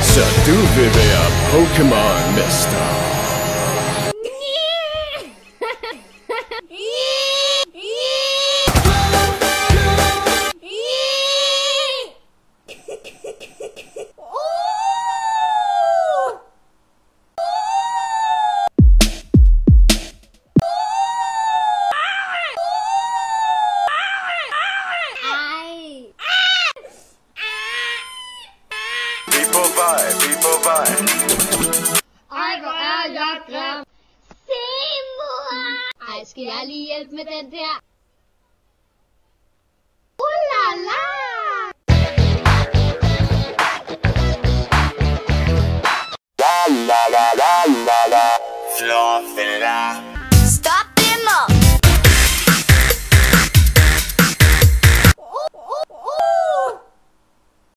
Så du vil være Pokémon-mester. Vi er på vej. Ej, hvor er jeg grim. Se, mor! Ej, skal jeg lige hjælpe med den der?